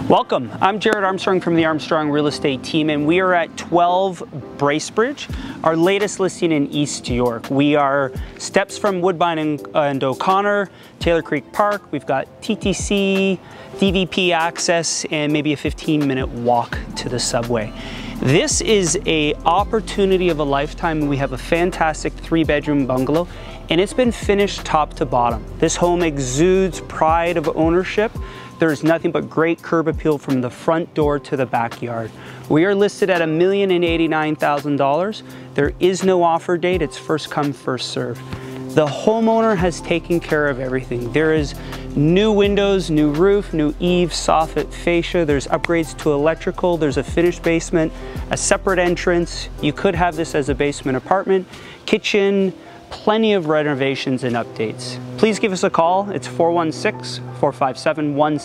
Welcome, I'm Jared Armstrong from the Armstrong Real Estate team, and we are at 12 Bracebridge, our latest listing in East York. We are steps from Woodbine and O'Connor, Taylor Creek Park. We've got TTC, DVP access, and maybe a 15-minute walk to the subway. This is an opportunity of a lifetime. We have a fantastic 3-bedroom bungalow, and it's been finished top to bottom. This home exudes pride of ownership. There's nothing but great curb appeal from the front door to the backyard. We are listed at $1,089,000. There is no offer date, it's first come, first serve. The homeowner has taken care of everything. There is new windows, new roof, new eaves, soffit, fascia. There's upgrades to electrical. There's a finished basement, a separate entrance. You could have this as a basement apartment, kitchen, plenty of renovations and updates. Please give us a call. It's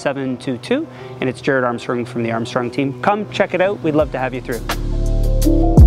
416-457-1722, and it's Jared Armstrong from the Armstrong team. Come check it out. We'd love to have you through.